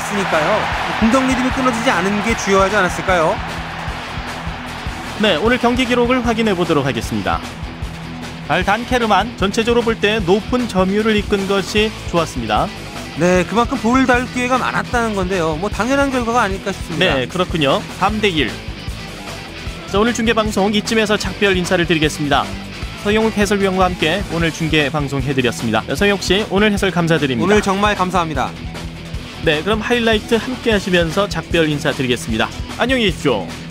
있으니까요. 공격 리듬이 끊어지지 않은 게 중요하지 않았을까요? 네, 오늘 경기 기록을 확인해 보도록 하겠습니다. 발단케르만 전체적으로 볼 때 높은 점유율을 이끈 것이 좋았습니다. 네, 그만큼 볼을 다룰 기회가 많았다는 건데요. 뭐 당연한 결과가 아닐까 싶습니다. 네, 그렇군요. 3대1. 자, 오늘 중계방송 이쯤에서 작별 인사를 드리겠습니다. 서영욱 해설위원과 함께 오늘 중계방송 해드렸습니다. 서영욱 씨, 오늘 해설 감사드립니다. 오늘 정말 감사합니다. 네, 그럼 하이라이트 함께 하시면서 작별 인사 드리겠습니다. 안녕히 계십시오.